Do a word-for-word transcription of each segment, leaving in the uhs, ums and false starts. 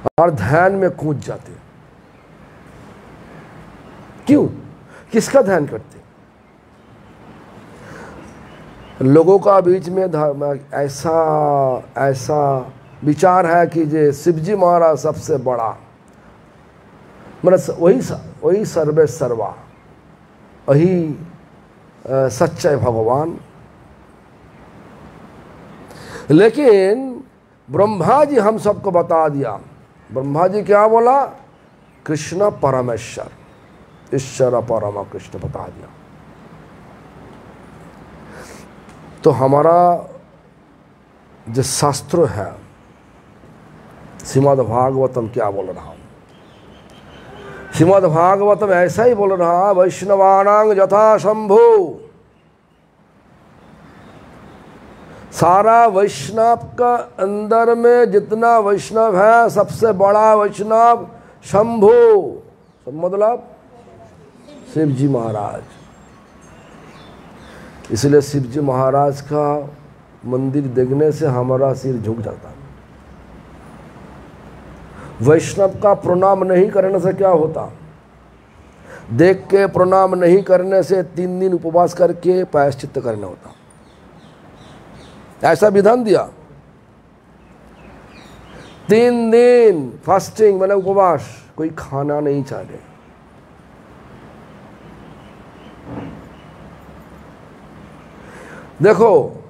और ध्यान में कूद जाते। क्यों? किसका ध्यान करते? लोगों का बीच में ऐसा ऐसा विचार है कि जे शिवजी महाराज सबसे बड़ा, मतलब वही वही सर्वे सर्वा, वही सच्चे भगवान। लेकिन ब्रह्मा जी हम सबको बता दिया। ब्रह्मा जी क्या बोला? कृष्ण परमेश्वर, ईश्वर परम कृष्ण बता दिया। तो हमारा जो शास्त्र है, श्रीमद् भागवतम क्या बोल रहा हूँ? श्रीमद् भागवतम ऐसा ही बोल रहा, वैष्णवानां यथा शंभु। सारा वैष्णव का अंदर में जितना वैष्णव है, सबसे बड़ा वैष्णव शंभु, मतलब शिव जी महाराज। इसलिए शिव जी महाराज का मंदिर देखने से हमारा सिर झुक जाता है। वैष्णव का प्रणाम नहीं करने से क्या होता? देख के प्रणाम नहीं करने से तीन दिन उपवास करके प्रायश्चित्त करना होता। ऐसा विधान दिया। तीन दिन फास्टिंग मतलब उपवास, कोई खाना नहीं चाहिए। देखो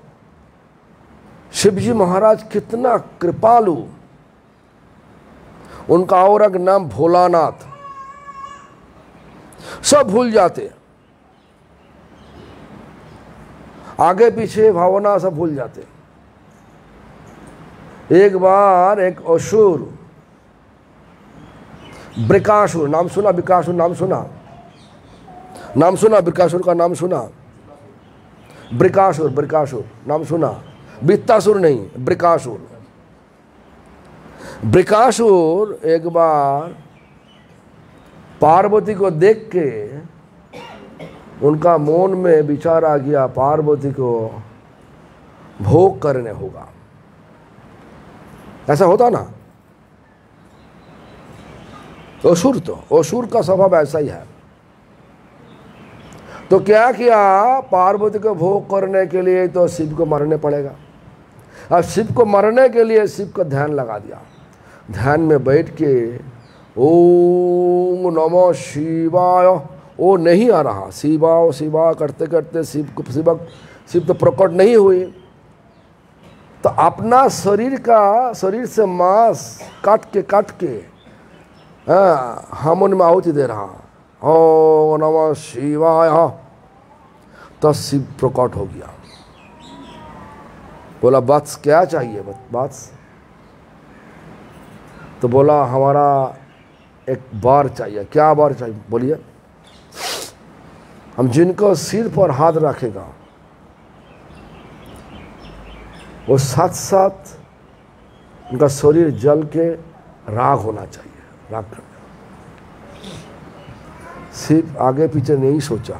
शिवजी महाराज कितना कृपालु। उनका और एक नाम भोलानाथ। सब भूल जाते, आगे पीछे भावना सब भूल जाते। एक बार एक असुर, वृकासुर, नाम सुना? वृकासुर नाम सुना? नाम सुना? वृकासुर का नाम सुना? वृकासुर, वृकासुर नाम सुना? वित्तासुर नहीं, वृकासुर। वृकासुर एक बार पार्वती को देख के उनका मन में विचार आ गया, पार्वती को भोग करने होगा। ऐसा होता ना? असुर, तो असुर का स्वभाव ऐसा ही है। तो क्या किया? पार्वती को भोग करने के लिए तो शिव को मरने पड़ेगा। अब शिव को मरने के लिए शिव का ध्यान लगा दिया। ध्यान में बैठ के ओम नमः शिवाय, वो नहीं आ रहा। शिवा शिवा करते करते शिव को शिव शिव तो प्रकट नहीं हुए। तो अपना शरीर का शरीर से मांस काट के काट के हाँ हम उनमें आहुति दे रहा। ओ नमः शिवाय, तो शिव प्रकट हो गया। बोला वत्स क्या चाहिए? वत्स तो बोला हमारा एक बार चाहिए। क्या बार चाहिए? बोलिए। हम जिनको सिर पर हाथ रखेगा वो साथ साथ उनका शरीर जल के राख होना चाहिए। राख कर सिर्फ आगे पीछे नहीं सोचा,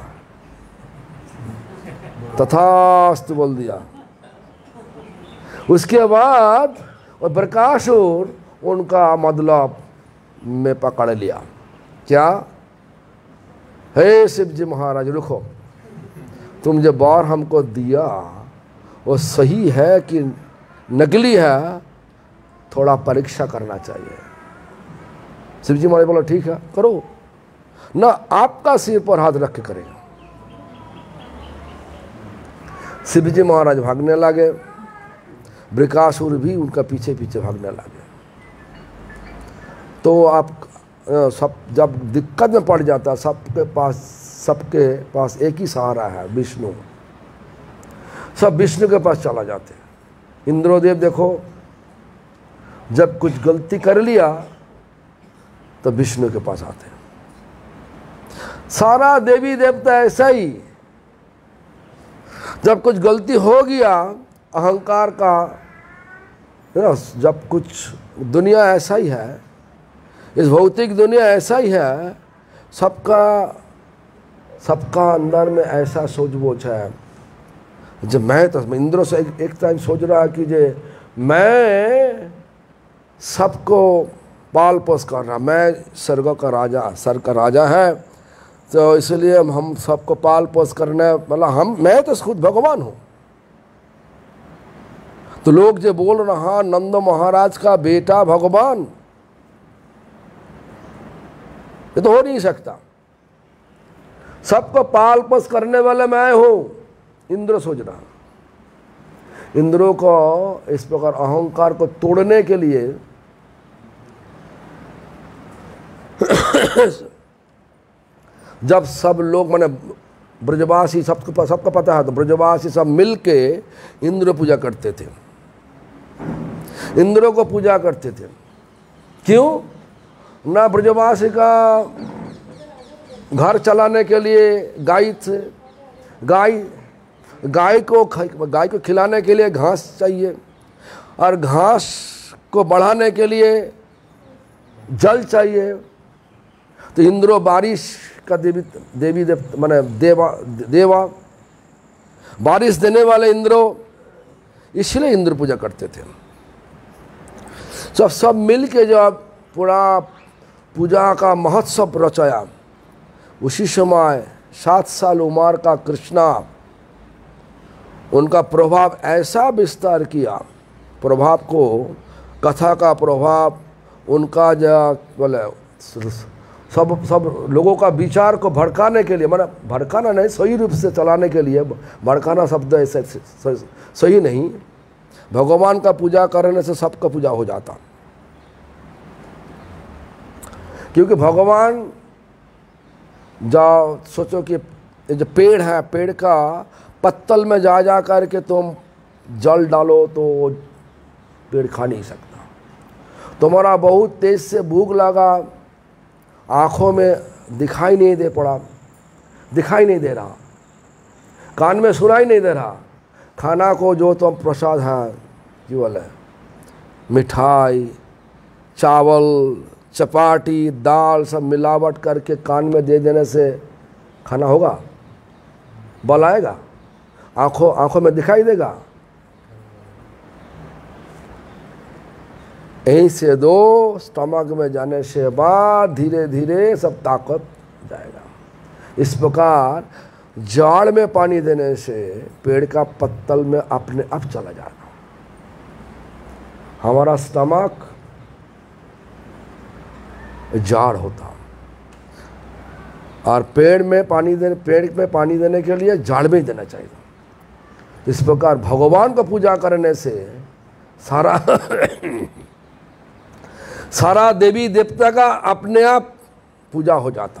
तथास्तु बोल दिया। उसके बाद वो वृकासुर उनका मतलब में पकड़ लिया। क्या? हे शिव जी महाराज रुको, तुम जो बार हमको दिया वो सही है कि नकली है, थोड़ा परीक्षा करना चाहिए। शिव जी महाराज बोला ठीक है करो ना, आपका सिर पर हाथ रख के करेगा। शिव जी महाराज भागने लगे, वृकासुर भी उनका पीछे पीछे भागने लगे। तो आप सब जब दिक्कत में पड़ जाता, सबके पास सबके पास एक ही सहारा है, विष्णु। सब विष्णु के पास चला जाते। इंद्रदेव देखो जब कुछ गलती कर लिया तो विष्णु के पास आते। सारा देवी देवता ऐसा ही, जब कुछ गलती हो गया अहंकार का, जब कुछ दुनिया ऐसा ही है, इस भौतिक दुनिया ऐसा ही है, सबका सबका अंदर में ऐसा सोच बोझ है। जब मैं तो इंद्र से एक, एक टाइम सोच रहा कि जे मैं सबको पाल पोस कर रहा, मैं स्वर्ग का राजा, स्वर्ग का राजा है, तो इसलिए हम सबको पाल पोस करने, मतलब हम, मैं तो खुद भगवान हूँ। तो लोग जो बोल रहा नंद महाराज का बेटा भगवान, ये तो हो नहीं सकता। सबको पाल पोस करने वाले मैं हूं, इंद्र सोच रहा। इंद्रों को इस प्रकार अहंकार को तोड़ने के लिए जब सब लोग, माने ब्रजवासी, सबको सबको पता है, तो ब्रजवासी सब मिलके इंद्र पूजा करते थे, इंद्रों को पूजा करते थे। क्यों? ना ब्रजवासी का घर चलाने के लिए गाय से, गाय गाय को गाय को खिलाने के लिए घास चाहिए, और घास को बढ़ाने के लिए जल चाहिए। तो इंद्रो बारिश का देवी देवी देव माने देवा देवा बारिश देने वाले इंद्रो, इसलिए इंद्र पूजा करते थे। सब सब मिल के जब पूरा पूजा का महोत्सव रचाया, उसी समय सात साल उम्र का कृष्णा, उनका प्रभाव ऐसा विस्तार किया, प्रभाव को, कथा का प्रभाव, उनका जो बोले सब सब लोगों का विचार को भड़काने के लिए, मतलब भड़काना नहीं, सही रूप से चलाने के लिए, भड़काना शब्द ऐसे सही नहीं, भगवान का पूजा करने से सबका पूजा हो जाता। क्योंकि भगवान, जाओ सोचो कि जो पेड़ है, पेड़ का पत्तल में जा जा करके तुम जल डालो तो पेड़ खा नहीं सकता। तुम्हारा बहुत तेज से भूख लगा, आँखों में दिखाई नहीं दे पड़ा, दिखाई नहीं दे रहा, कान में सुनाई नहीं दे रहा, खाना को जो तुम प्रसाद है, जो बोले मिठाई, चावल, चपाटी, दाल सब मिलावट करके कान में दे देने से खाना होगा? बल आएगा? आँखों आँखों में दिखाई देगा? यहीं से दो, स्टमक में जाने से बाद धीरे धीरे सब ताकत जाएगा। इस प्रकार जाड़ में पानी देने से पेड़ का पत्तल में अपने आप चला जाएगा। हमारा स्टमक जाड़ होता, और पेड़ में पानी देने पेड़ में पानी देने के लिए जाड़ में ही देना चाहिए। इस प्रकार भगवान को पूजा करने से सारा सारा देवी देवता का अपने आप पूजा हो जाता।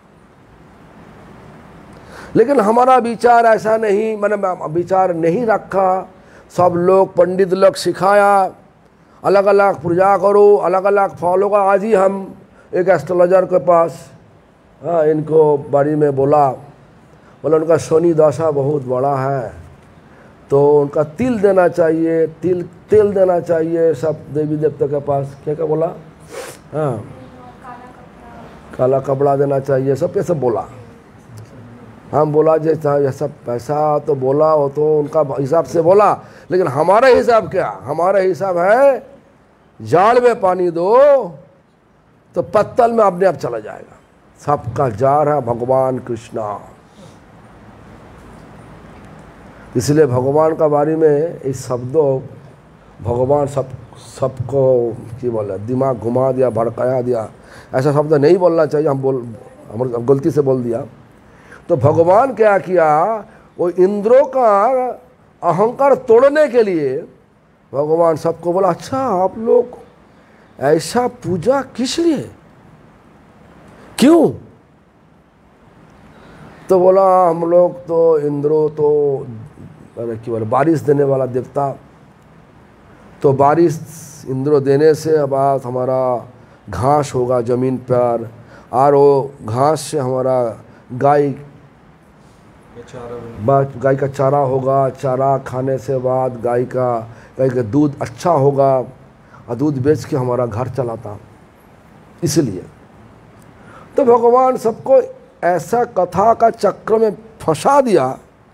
लेकिन हमारा विचार ऐसा नहीं, मैंने विचार नहीं रखा। सब लोग पंडित लोग सिखाया, अलग अलग पूजा करो, अलग अलग फॉलो का। आज ही हम एक एस्ट्रोलॉजर के पास, हाँ, इनको बारे में बोला, बोला उनका शनि दशा बहुत बड़ा है, तो उनका तिल देना चाहिए, तिल तिल देना चाहिए सब देवी देवता के पास। क्या क्या बोला? हाँ, काला कपड़ा देना चाहिए, सब कैसे बोला। हम बोला जैसा ये सब पैसा तो बोला, वो तो उनका हिसाब से बोला, लेकिन हमारा हिसाब क्या? हमारा हिसाब है जाड़ में पानी दो तो पत्तल में अपने आप चला जाएगा। सबका जार है भगवान कृष्णा। इसलिए भगवान का बारे में इस शब्दों, भगवान सब सबको क्या बोला, दिमाग घुमा दिया, भड़काया दिया, ऐसा शब्द नहीं बोलना चाहिए। हम बोल हम गलती से बोल दिया। तो भगवान क्या किया, वो इंद्रों का अहंकार तोड़ने के लिए भगवान सबको बोला, अच्छा आप लोग ऐसा पूजा किस लिए, क्यों? तो बोला हम लोग तो इंद्रो तो अरे क्या बोले बारिश देने वाला देवता, तो बारिश इंद्रो देने से बाद हमारा घास होगा ज़मीन पर, और वो घास से हमारा गाय गाय का चारा होगा, चारा खाने से बाद गाय का गाय का दूध अच्छा होगा, और दूध बेच के हमारा घर चलाता। इसलिए तो भगवान सबको ऐसा कथा का चक्र में फंसा दिया।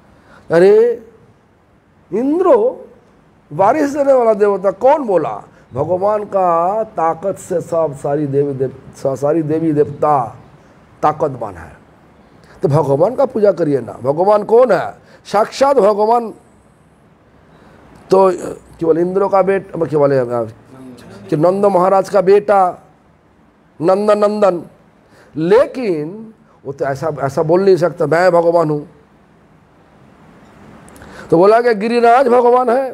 अरे इंद्रो बारिश देने वाला देवता, कौन बोला? भगवान का ताकत से सब सारी देवी देव सारी देवी देवता ताकतवान है, तो भगवान का पूजा करिए ना। भगवान कौन है? साक्षात भगवान। तो केवल इंद्र का बेटा, केवल कि नंद महाराज का बेटा नंदन नंदन, लेकिन वो तो ऐसा ऐसा बोल नहीं सकता मैं भगवान हूं। तो बोला कि गिरिराज भगवान है,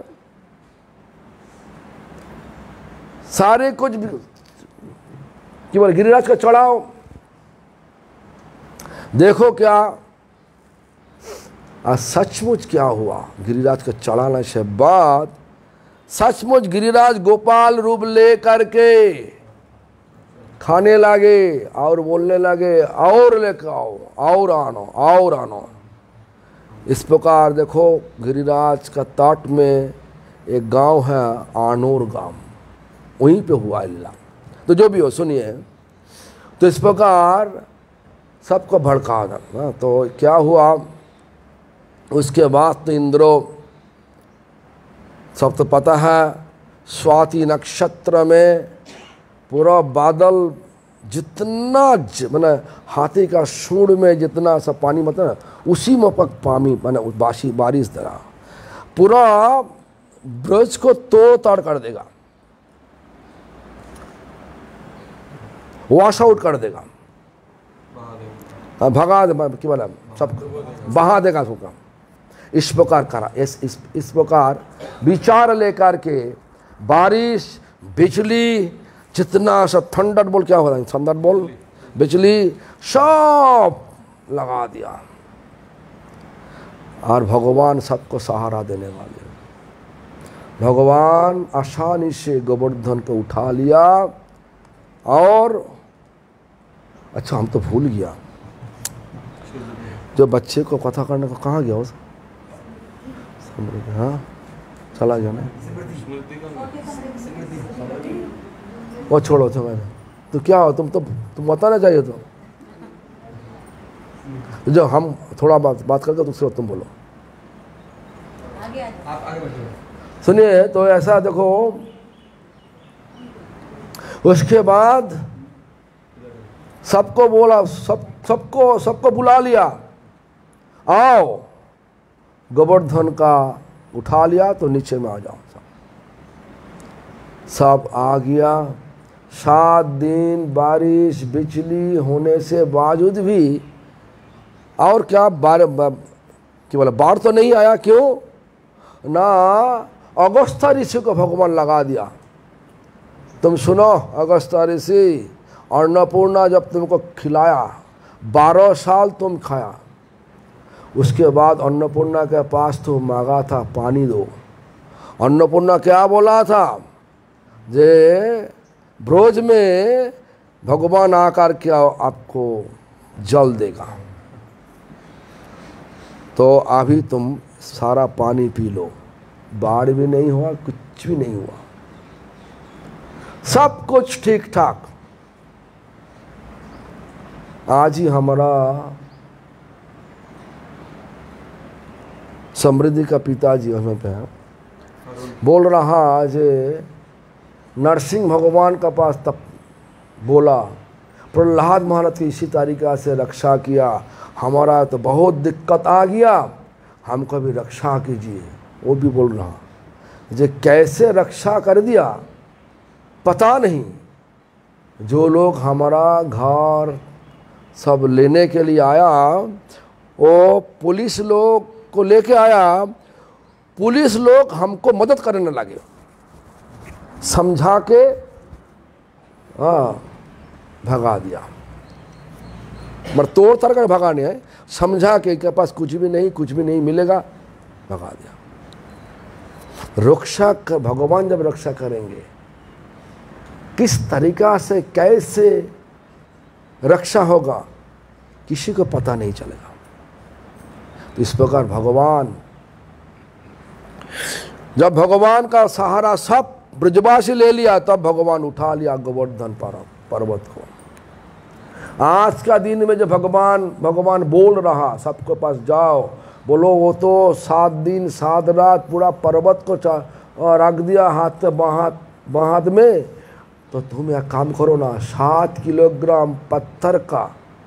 सारे कुछ केवल गिरिराज का चढ़ाओ। देखो क्या आज सचमुच क्या हुआ, गिरिराज का चढ़ाने से बाद सचमुच गिरिराज गोपाल रूप ले करके खाने लगे और बोलने लगे और लेकर आओ और आनो और आनो। इस प्रकार देखो गिरिराज का तट में एक गांव है आनोर गांव, वहीं पे हुआ लीला। तो जो भी हो सुनिए। तो इस प्रकार सबको भड़का था। तो क्या हुआ उसके बाद तो इंद्रो सब तो पता है, स्वाति नक्षत्र में पूरा बादल जितना मैंने हाथी का सूंड में जितना सब पानी मतलब उसी में पक पानी मैंने बासी बारिश तरह पूरा ब्रज को तोड़ ताड़ कर देगा, वॉश आउट कर देगा, भगा दे क्या बोला सब बहा देगा सबका। इस प्रकार करा इस इस इस प्रकार विचार लेकर के बारिश बिजली जितना सब थंडर बोल क्या होता है थंडर बोल बिजली सब लगा दिया और भगवान सबको सहारा देने वाले। भगवान आसानी से गोवर्धन को उठा लिया और अच्छा हम तो भूल गया जो बच्चे को कथा करने को कहाँ गया उस हाँ चला गया ना वो छोड़ो तो मैंने तो क्या हो तुम तो तुम बताना चाहिए तो जो हम थोड़ा बात बात करके दूसरे तुम बोलो सुनिए। तो ऐसा देखो उसके बाद सबको बोला सब सबको सबको बुला लिया आओ गोवर्धन का उठा लिया तो नीचे में आ जाओ सब सब आ गया। सात दिन बारिश बिजली होने से बावजूद भी और क्या बार क्या बोला बाढ़ तो नहीं आया क्यों ना अगस्त्य ऋषि को भगवान लगा दिया। तुम सुनो अगस्त्य ऋषि अन्नपूर्णा जब तुमको खिलाया बारह साल तुम खाया, उसके बाद अन्नपूर्णा के पास तो मांगा था पानी दो। अन्नपूर्णा क्या बोला था जे ब्रोज में भगवान आकर के आपको जल देगा, तो अभी तुम सारा पानी पी लो। बाढ़ भी नहीं हुआ कुछ भी नहीं हुआ, सब कुछ ठीक ठाक। आज ही हमारा समृद्धि का पिताजी हमें पे बोल रहा जे नरसिंह भगवान का पास तब बोला प्रहलाद महाराज की इसी तरीका से रक्षा किया, हमारा तो बहुत दिक्कत आ गया, हमको भी रक्षा कीजिए। वो भी बोल रहा जे कैसे रक्षा कर दिया पता नहीं। जो लोग हमारा घर सब लेने के लिए आया वो पुलिस लोग को लेके आया, पुलिस लोग हमको मदद करने लगे, समझा के हाँ भगा दिया। मगर तोड़ तर कर भगा नहीं है, समझा के के पास कुछ भी नहीं कुछ भी नहीं मिलेगा भगा दिया। रक्षा कर भगवान जब रक्षा करेंगे किस तरीका से कैसे रक्षा होगा किसी को पता नहीं चलेगा। तो इस प्रकार भगवान जब भगवान का सहारा सब ब्रजवासी ले लिया तब भगवान उठा लिया गोवर्धन पर्वत को। आज का दिन में जो भगवान भगवान बोल रहा सबको पास जाओ बोलो, वो तो सात दिन सात रात पूरा पर्वत को रख दिया, हाथ से हाथ बाएं हाथ में, तो तुम यह काम करो ना, सात किलोग्राम पत्थर का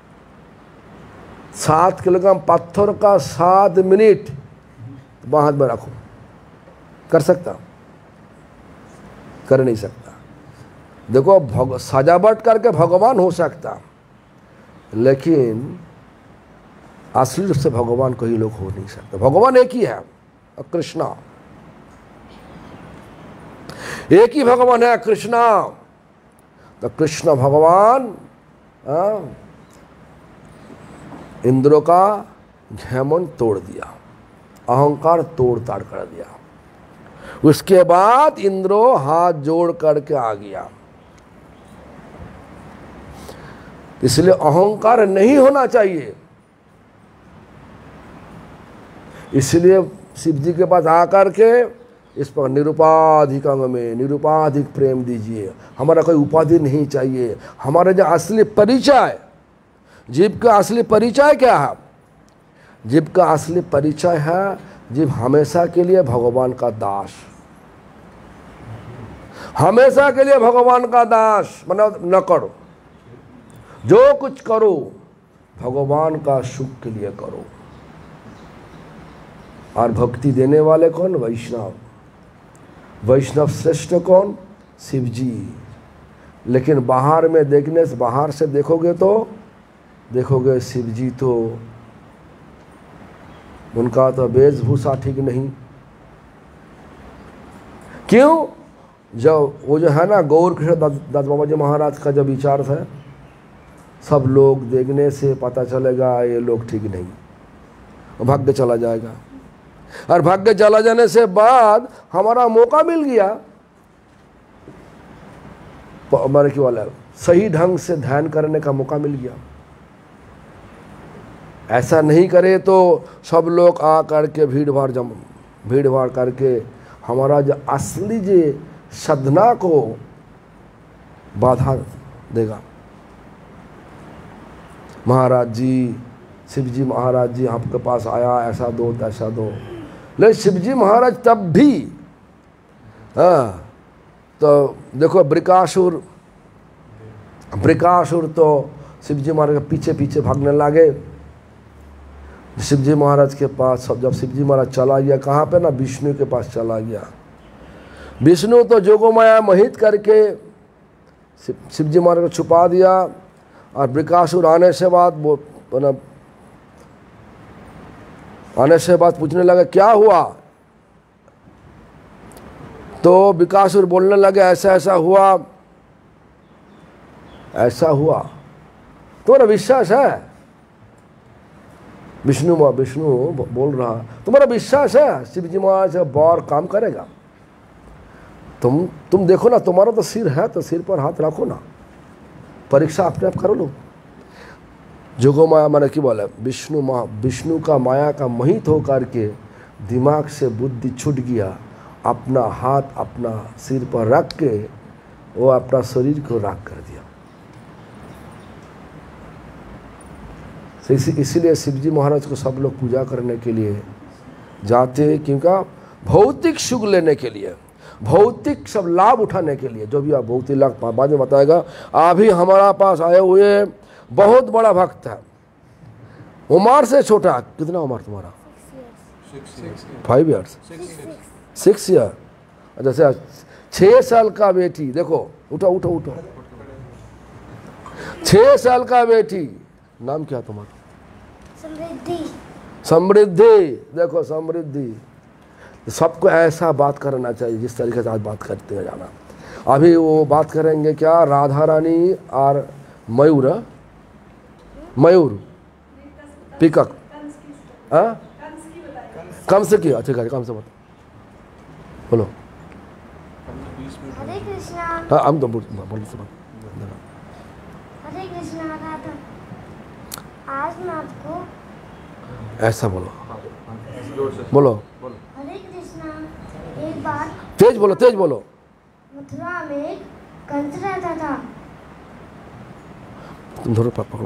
सात किलोग्राम पत्थर का सात मिनट बाएं हाथ में रखो। कर सकता? कर नहीं सकता। देखो भग सजावट करके भगवान हो सकता, लेकिन असली रूप से भगवान कोई लोग हो नहीं सकते। भगवान एक ही है, कृष्णा एक ही भगवान है, कृष्णा। तो कृष्ण भगवान इंद्र का घमंड तोड़ दिया, अहंकार तोड़ ताड़ कर दिया। उसके बाद इंद्रो हाथ जोड़ करके आ गया। इसलिए अहंकार नहीं होना चाहिए। इसलिए शिव जी के पास आकर के इस पर निरुपाधिक अंग में निरुपाधिक प्रेम दीजिए, हमारा कोई उपाधि नहीं चाहिए। हमारा जो असली परिचय, जीव का असली परिचय क्या है? जीव का असली परिचय है, जीव हमेशा के लिए भगवान का दास, हमेशा के लिए भगवान का दास। मतलब न करो, जो कुछ करो भगवान का सुख के लिए करो। और भक्ति देने वाले कौन? वैष्णव। वैष्णव श्रेष्ठ कौन? शिव जी। लेकिन बाहर में देखने से, बाहर से देखोगे तो देखोगे शिव जी तो उनका तो वेशभूषा ठीक नहीं। क्यों? जब वो जो है ना गौर कृष्ण दास बाबा जी महाराज का जो विचार है, सब लोग देखने से पता चलेगा ये लोग ठीक नहीं, भाग्य चला जाएगा। और भाग्य चला जाने से बाद हमारा मौका मिल गया, हमारे क्यों वाला सही ढंग से ध्यान करने का मौका मिल गया। ऐसा नहीं करे तो सब लोग आ करके भीड़ भाड़ जम भीड़ भाड़ करके हमारा जो असली जो साधना को बाधा देगा। महाराज जी, शिव जी महाराज जी आपके पास आया, ऐसा दो ऐसा दो। लेकिन शिव जी महाराज तब भी, हाँ तो देखो बृकासुर बृकासुर तो शिव जी महाराज के पीछे पीछे भागने लगे। शिव जी महाराज के पास सब, जब शिव जी महाराज चला गया कहाँ पे ना, विष्णु के पास चला गया। विष्णु तो जोगमाया मोहित करके शिव जी महाराज को छुपा दिया। और बृकासुर आने से बाद वो मतलब आने से बाद पूछने लगा क्या हुआ, तो बृकासुर बोलने लगे ऐसा ऐसा हुआ, ऐसा हुआ। तुम्हारा विश्वास है? विष्णु विष्णु बोल रहा, तुम्हारा विश्वास है शिव जी महाराज बार काम करेगा? तुम तुम देखो ना, तुम्हारा तो सिर है तो सिर पर हाथ रखो ना, परीक्षा अपने आप करो लो। जोगो माया मैंने क्यों बोला, विष्णु मा विष्णु का माया का मोहित होकर के दिमाग से बुद्धि छूट गया, अपना हाथ अपना सिर पर रख के वो अपना शरीर को राख कर दिया। इसीलिए शिव जी महाराज को सब लोग पूजा करने के लिए जाते, क्योंकि भौतिक सुख लेने के लिए, भौतिक सब लाभ उठाने के लिए, जो भी आप भौतिक लाभ बाद में बताएगा। अभी हमारा पास आए हुए बहुत बड़ा भक्त है, उम्र से छोटा। कितना उम्र तुम्हारा? फाइव ईयर्स सिक्स ईयर जैसे छः साल का बेटी, देखो उठो उठो उठो, छः साल का बेटी, नाम क्या तुम्हारा? समृद्धि। समृद्धि, देखो समृद्धि। सबको ऐसा बात करना चाहिए जिस तरीके से आज बात करते हैं जाना। अभी वो बात करेंगे क्या, राधा रानी और मयूर, मयूर पिकक, हाँ कम से किया, अच्छा कम से बता बोलो। हरे कृष्णा। हाँ हम तो बोल बोल से हरे कृष्णा राधा। आज मैं आपको ऐसा बोलो बोलो हरे कृष्णा। एक बार तेज बोलो तेज बोलो। मथुरा में एक कंस रहता था। तुम धरो पकड़ो।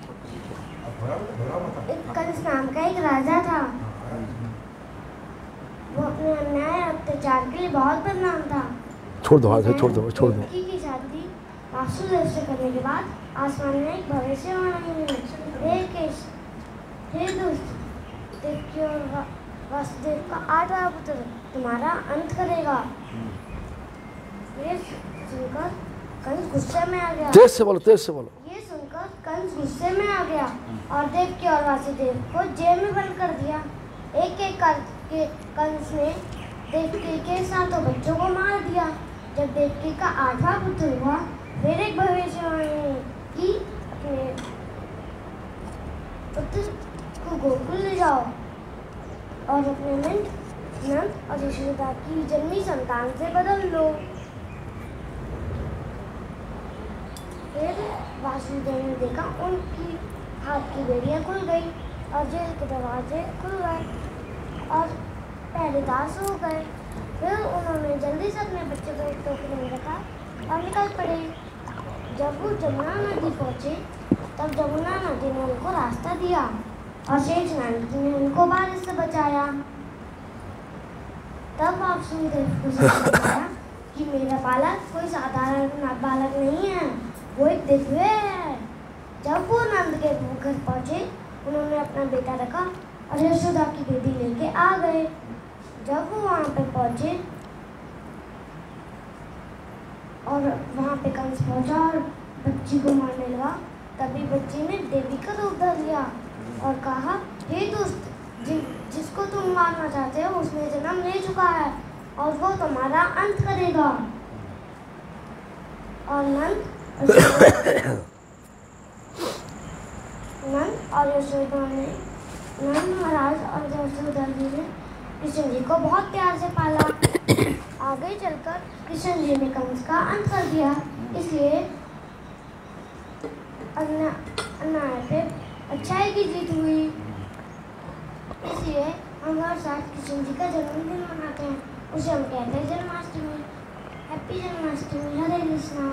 एक कंस नाम का एक राजा था। वो अपने अन्याय और अत्याचार के लिए बहुत बदनाम था। छोड़ दो, हाथ से छोड़ दो, छोड़ दो। देवकी की शादी वासुदेव से करने के बाद आसमान में एक भविष्यवाणी हुई। हे केश, हे दुष्ट, देवकी और वा- वासुदेव का आठवां पुत्र तुम्हारा अंत करेगा। ये सुनकर कंस गुस्से में आ गया। तेज से बोलो, तेज से बोलो। ये सुनकर कंस गुस्से में आ गया और देवकी और वासुदेव को जेल में बंद कर दिया। एक एक करके कंस ने देवकी के सातों बच्चों को मार दिया। जब देवकी का आठवां पुत्र हुआ, फिर एक भविष्यवाणी की अपने पुत्र को गोकुल ले जाओ और अपने नंद नंद और यशोदा की जन्मी संतान से बदल लो। फिर वासुदेव ने देखा उनकी हाथ की बेड़ियाँ खुल गई और जेल के दरवाजे खुल गए और पहरेदार सो गए। फिर उन्होंने जल्दी से अपने बच्चे को एक टोकरी में रखा और निकल पड़े। जब वो जमुना नदी पहुँचे, तब जमुना नदी ने उनको रास्ता दिया और शेष नदी ने उनको बारिश से बचाया। तब वासुदेव को समझ आया कि मेरा बालक कोई साधारण बालक नहीं है, वो एक दिव्य है। जब वो नंद के घर पहुंचे, उन्होंने अपना बेटा रखा और यशोदा की बेटी लेके आ गए। जब वो वहाँ पे पहुंचे और वहाँ पे कंस पहुंचा और बच्ची को मारने लगा, तभी बच्ची ने देवी का रूप धर लिया और कहा, हे दुष्ट, जि, जिसको तुम मारना चाहते हो उसने जन्म ले चुका है और वो तुम्हारा अंत करेगा। और नंद नंद और यशोदा ने नंद महाराज और यशोदा जी ने कृष्ण जी को बहुत प्यार से पाला। आगे चलकर कृष्ण जी ने कंस का अंत कर दिया। इसलिए अन्या- अन्याय पे अच्छाई की जीत हुई। इसलिए हम हर साल कृष्ण जी का जन्मदिन मनाते हैं, उसे हम कहते हैं जन्माष्टमी। हैप्पी जन्माष्टमी। हरे कृष्णा।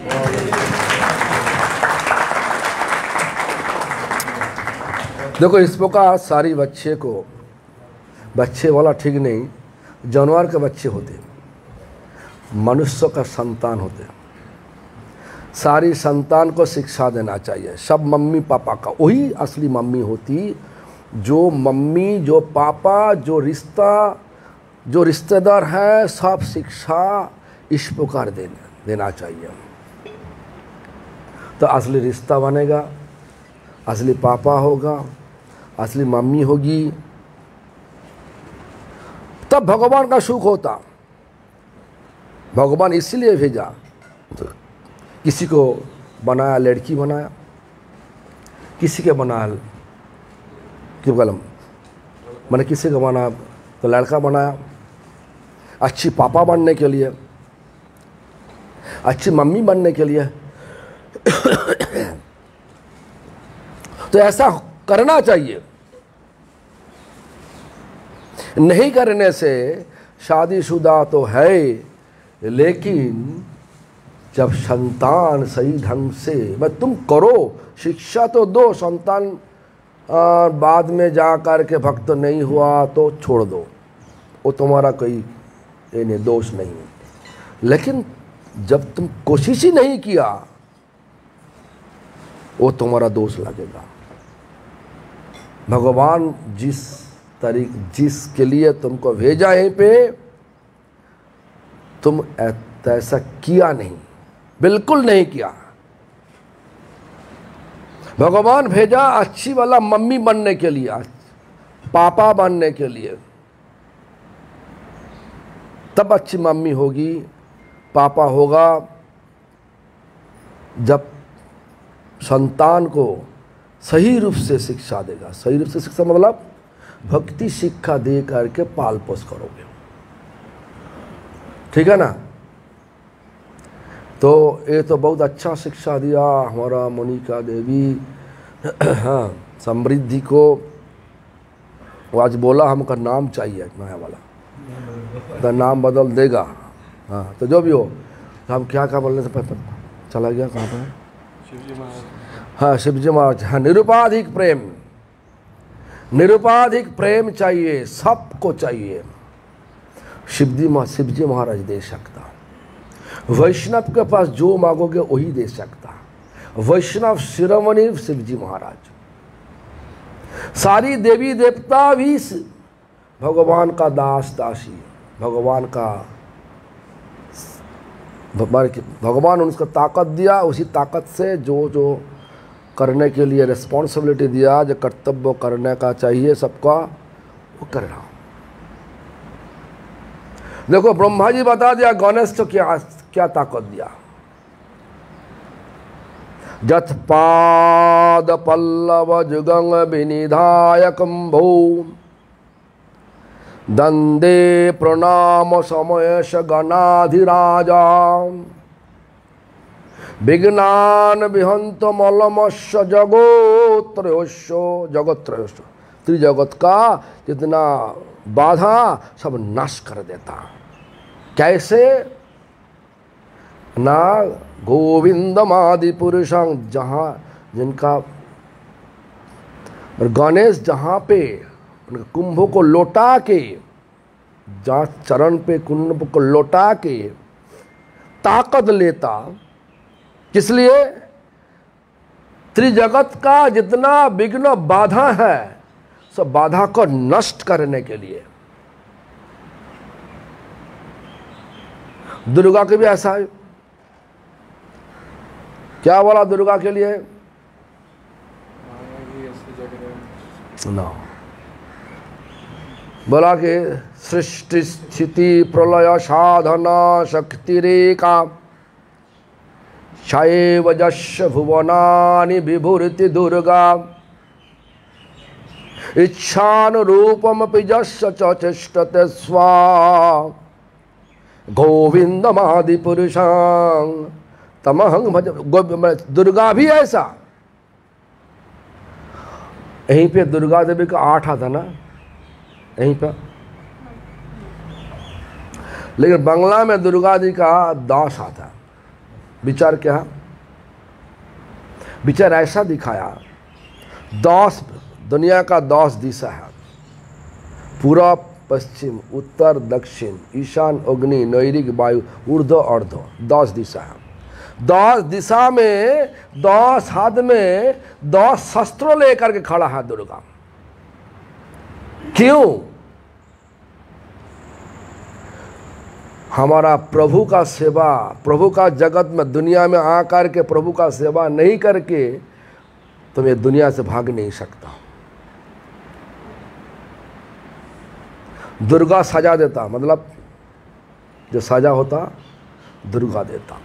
देखो, इस प्रकार सारी बच्चे को, बच्चे वाला ठीक नहीं, जानवर के बच्चे होते, मनुष्य का संतान होते, सारी संतान को शिक्षा देना चाहिए। सब मम्मी पापा का, वही असली मम्मी होती, जो मम्मी, जो पापा, जो रिश्ता, जो रिश्तेदार है, सब शिक्षा इस प्रकार देना देना चाहिए। तो असली रिश्ता बनेगा, असली पापा होगा, असली मम्मी होगी, तब भगवान का सुख होता। भगवान इसलिए भेजा, किसी को बनाया लड़की बनाया, किसी के बनाया क्यों कलम मैंने किसी को बनाया तो लड़का बनाया, अच्छी पापा बनने के लिए, अच्छी मम्मी बनने के लिए। तो ऐसा करना चाहिए। नहीं करने से शादीशुदा तो है, लेकिन जब संतान सही ढंग से, मैं तुम करो, शिक्षा तो दो, संतान आ, बाद में जा कर के भक्त नहीं हुआ तो छोड़ दो, वो तुम्हारा कोई ये नहीं, दोष नहीं है। लेकिन जब तुम कोशिश ही नहीं किया, वो तुम्हारा दोष लगेगा। भगवान जिस तरीक जिसके लिए तुमको भेजा यहीं पे, तुम ऐसा किया नहीं, बिल्कुल नहीं किया। भगवान भेजा अच्छी वाला मम्मी बनने के लिए, पापा बनने के लिए, तब अच्छी मम्मी होगी, पापा होगा। जब संतान को सही रूप से शिक्षा देगा, सही रूप से शिक्षा मतलब भक्ति शिक्षा दे करके पाल पोस करोगे, ठीक है ना। तो ये तो बहुत अच्छा शिक्षा दिया हमारा मोनिका देवी। हाँ, समृद्धि को वो आज बोला हमका नाम चाहिए नया वाला, तो नाम बदल देगा। हाँ, तो जो भी हो, तो हम क्या क्या बोलने से पता चला गया कहाँ पर? हाँ, शिवजी महाराज। हाँ, निरुपाधिक प्रेम, निरुपाधिक प्रेम चाहिए, सबको चाहिए। शिवजी शिवजी महाराज दे सकता, वैष्णव के पास जो मांगोगे वही दे सकता। वैष्णव शिरोमणि शिव जी महाराज, सारी देवी देवता भी भगवान का दास दासी, भगवान का भगवान उनको ताकत दिया, उसी ताकत से जो जो करने के लिए रिस्पॉन्सिबिलिटी दिया, जो कर्तव्य करने का चाहिए सबका, वो कर रहा हूँ। देखो ब्रह्मा जी बता दिया, गणेश तो क्या क्या ताकत दिया। जथ पाद पल्लव जुगंग विनिधायकं भो दंदे प्रणाम समयश गणाधिराजा विज्ञान विहंत मलमस्य जगोत्रयोश्य जगोत्रयोश्य, त्रिजगत का जितना बाधा सब नाश कर देता। कैसे? ना गोविंदमादि पुरुषं, जहाँ जिनका गणेश जहाँ पे कुंभ को लौटा के, जहाँ चरण पे कुंभ को लौटा के ताकत लेता, किस लिए? त्रिजगत का जितना विघ्न बाधा है सब बाधा को नष्ट करने के लिए। दुर्गा के भी ऐसा है। क्या बोला दुर्गा के लिए? ना, बोला कि सृष्टि स्थिति प्रलय साधना शक्ति रेखा शैव यस्य भुवनानि विभुरति दुर्गा इच्छानुरूपमपि यस्य च चेष्टते स्वा गोविंदमादि पुरुषं तमहं भज। दुर्गा भी ऐसा। यहीं पे दुर्गा देवी का आठ आता ना, यहीं पे, लेकिन बंगला में दुर्गा जी का दस आता। विचार क्या? विचार ऐसा दिखाया, दस दुनिया का दस दिशा है, पूरब पश्चिम उत्तर दक्षिण ईशान अग्नि नैऋत्य वायु ऊर्ध्व अर्ध, दस दिशा है। दस दिशा में दस हाथ में दस शस्त्र लेकर के खड़ा है दुर्गा। क्यों? हमारा प्रभु का सेवा, प्रभु का जगत में दुनिया में आकर के प्रभु का सेवा नहीं करके तुम ये दुनिया से भाग नहीं सकता। दुर्गा सजा देता, मतलब जो सजा होता दुर्गा देता।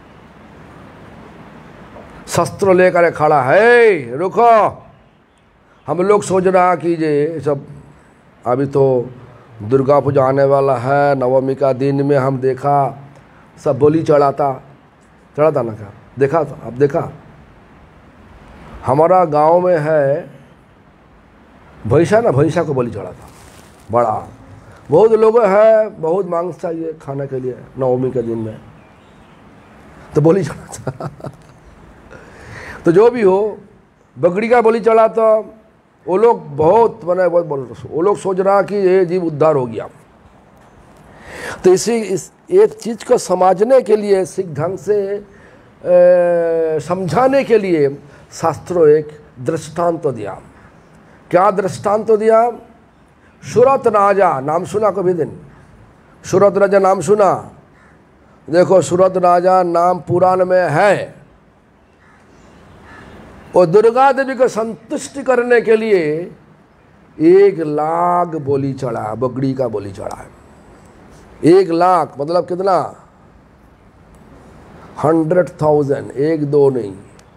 शस्त्र लेकर खड़ा है, रुको। हम लोग सोच रहा कीजिए सब, अभी तो दुर्गा पूजा आने वाला है, नवमी का दिन में हम देखा सब बलि चढ़ाता चढ़ाता ना, क्या देखा था? अब देखा हमारा गांव में है भैंसा ना, भैंसा को बलि चढ़ाता बड़ा। बहुत लोग है, बहुत मांस चाहिए खाने के लिए नवमी के दिन में, तो बलि चढ़ाता। तो जो भी हो, बकरी का बलि चढ़ाता। वो लोग बहुत मैंने बहुत वो लोग सोच रहा कि ये जीव उद्धार हो गया। तो इसी इस एक चीज़ को समझने के लिए, सिख ढंग से समझाने के लिए शास्त्रों एक दृष्टांत तो दिया। क्या दृष्टांत तो दिया? सुरत राजा नाम सुना कभी दिन? सुरत राजा नाम सुना? देखो सुरत राजा नाम पुराण में है। और दुर्गा देवी को संतुष्ट करने के लिए एक लाख बोली चढ़ा, बकरी का बोली चढ़ा है। एक लाख मतलब कितना? हंड्रेड थाउजेंड, एक दो नहीं,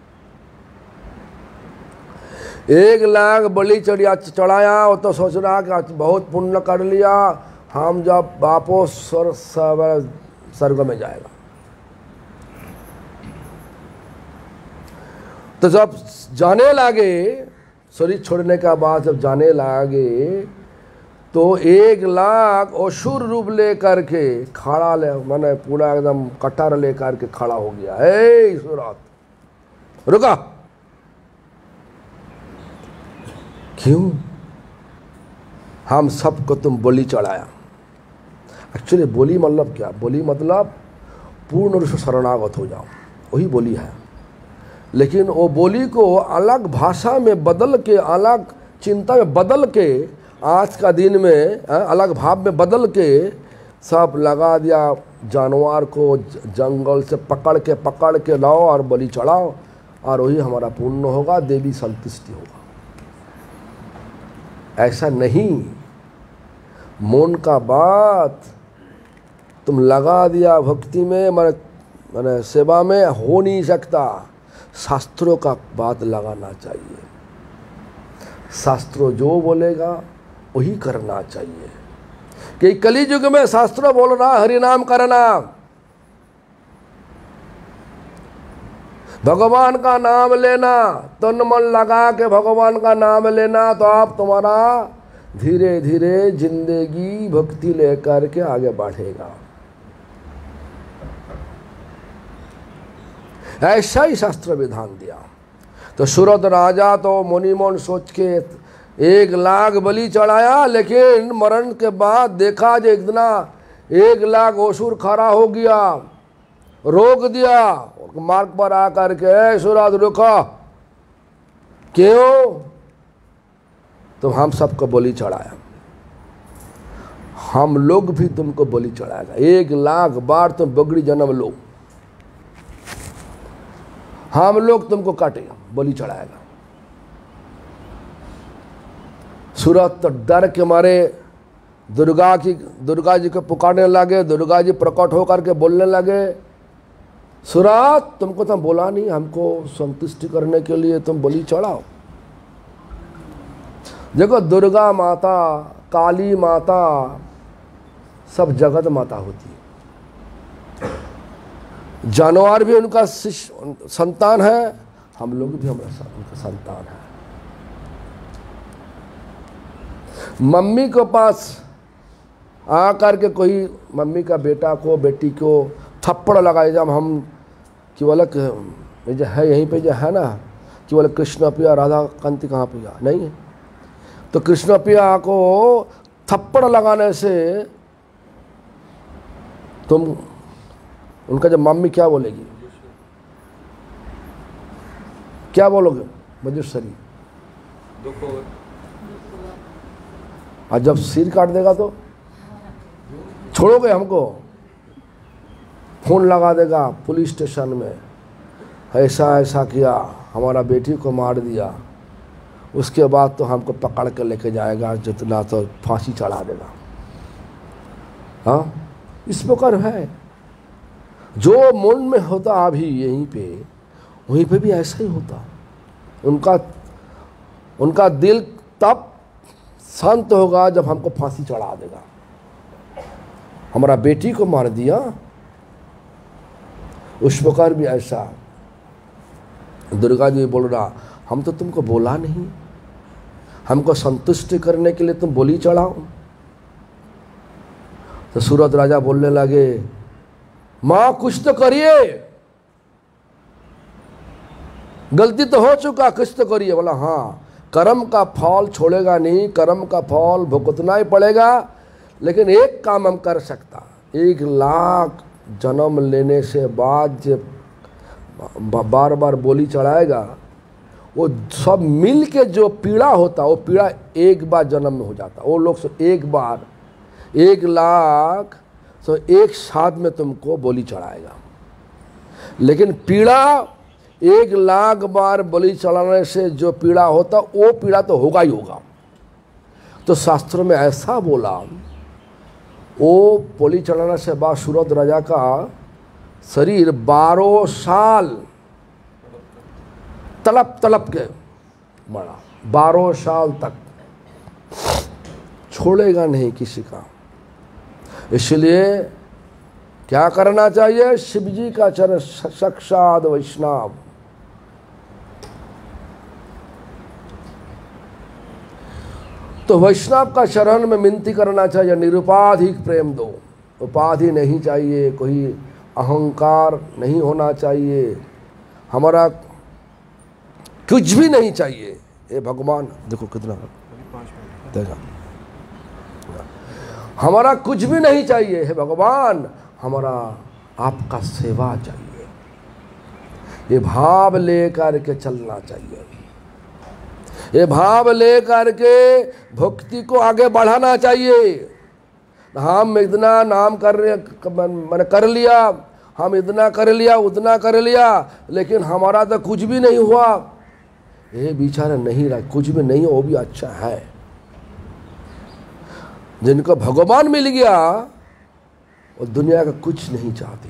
एक लाख बलि चढ़िया चढ़ाया। वो तो सोच रहा कि बहुत पुण्य कर लिया, हम जब वापस स्वर्ग स्वर्ग में जाएगा। तो जब जाने लगे, शरीर छोड़ने का बाद जब जाने लगे, तो एक लाख असुर रूप लेकर के खड़ा ले, मैंने पूरा एकदम कटार लेकर के खड़ा हो गया। हे सूरत, रुका। क्यों? हम सबको तुम बलि चढ़ाया। एक्चुअली बोली मतलब क्या? बोली मतलब पूर्ण रूप से शरणागत हो जाओ, वही बोली है। लेकिन वो बोली को अलग भाषा में बदल के, अलग चिंता में बदल के, आज का दिन में अलग भाव में बदल के सब लगा दिया जानवर को, जंगल से पकड़ के पकड़ के लाओ और बलि चढ़ाओ और वही हमारा पुण्य होगा, देवी संतुष्टि होगा। ऐसा नहीं, मन का बात तुम लगा दिया भक्ति में, मैंने मैंने सेवा में, हो नहीं सकता। शास्त्रों का बात लगाना चाहिए, शास्त्रों जो बोलेगा वही करना चाहिए। कि कलियुग में शास्त्रों बोलना, हरि नाम करना, भगवान का नाम लेना, तन मन लगा के भगवान का नाम लेना, तो आप तुम्हारा धीरे धीरे जिंदगी भक्ति लेकर के आगे बढ़ेगा। ऐसा ही शास्त्र विधान दिया। तो सूरत राजा तो मुनिमन सोच के एक लाख बलि चढ़ाया, लेकिन मरण के बाद देखा जो इतना एक लाख असुर खड़ा हो गया, रोक दिया मार्ग पर आकर के, सूरत रुको, क्यों? तो हम सबको बलि चढ़ाया, हम लोग भी तुमको बलि चढ़ाएगा। एक लाख बार तुम बगड़ी जन्म लो, हम लोग तुमको काटेगा, बलि चढ़ाएगा। सूरत तो डर के मारे दुर्गा की दुर्गा जी को पुकारने लगे। दुर्गा जी प्रकट होकर के बोलने लगे, सूरत तुमको तो बोला नहीं, हमको संतुष्टि करने के लिए तुम बलि चढ़ाओ। देखो दुर्गा माता, काली माता सब जगत माता होती है। जानवर भी उनका शिष्य संतान है, हम लोग भी हमारा उनका संतान है। मम्मी के पास आकर के कोई मम्मी का बेटा को, बेटी को थप्पड़ लगाए, जब हम कि बोला जो है यहीं पे जो है ना, कि बोले कृष्ण प्रिया राधा कांति कहाँ प्रिया नहीं है, तो कृष्ण प्रिया को थप्पड़ लगाने से तुम उनका जब मम्मी क्या बोलेगी, क्या बोलोगे? मजुश्री। और जब सिर काट देगा तो छोड़ोगे हमको? फोन लगा देगा पुलिस स्टेशन में, ऐसा ऐसा किया, हमारा बेटी को मार दिया, उसके बाद तो हमको पकड़ के लेके जाएगा, जितना तो फांसी चढ़ा देगा। हाँ, इस प्रकार है। जो मन में होता अभी यहीं पे, वहीं पे भी ऐसा ही होता। उनका उनका दिल तब शांत होगा जब हमको फांसी चढ़ा देगा। हमारा बेटी को मार दिया, उस प्रकार भी ऐसा। दुर्गा जी बोल रहा, हम तो तुमको बोला नहीं, हमको संतुष्ट करने के लिए तुम बलि चढ़ाओ। तो सूरत राजा बोलने लगे, मां कुछ तो करिए, गलती तो हो चुका, कुछ तो करिए। बोला हाँ, कर्म का फल छोड़ेगा नहीं, कर्म का फल भुगतना ही पड़ेगा, लेकिन एक काम हम कर सकता, एक लाख जन्म लेने से बाद जब बार बार बोली चढ़ाएगा, वो सब मिल के जो पीड़ा होता, वो पीड़ा एक बार जन्म में हो जाता। वो लोग सो एक बार एक लाख तो एक साथ में तुमको बलि चढ़ाएगा, लेकिन पीड़ा एक लाख बार बलि चढ़ाने से जो पीड़ा होता, वो पीड़ा तो होगा ही होगा। तो शास्त्रों में ऐसा बोला, वो बलि चढ़ाने से बाद सूरत राजा का शरीर बारह साल तड़प तड़प के मरा, बारह साल तक छोड़ेगा नहीं किसी का। इसलिए क्या करना चाहिए? शिव जी का चरण, साक्षात वैष्णव। तो वैष्णव का शरण में विनती करना चाहिए, निरुपाधिक प्रेम दो। उपाधि नहीं चाहिए, कोई अहंकार नहीं होना चाहिए, हमारा कुछ भी नहीं चाहिए। ये भगवान देखो कितना देखा, हमारा कुछ भी नहीं चाहिए। हे भगवान, हमारा आपका सेवा चाहिए, ये भाव लेकर के चलना चाहिए, ये भाव लेकर के भक्ति को आगे बढ़ाना चाहिए। हम इतना नाम कर रहे मैंने कर लिया, हम इतना कर लिया उतना कर लिया, लेकिन हमारा तो कुछ भी नहीं हुआ, ये बेचारा नहीं रहा, कुछ भी नहीं हो वो भी अच्छा है। जिनको भगवान मिल गया वो दुनिया का कुछ नहीं चाहते।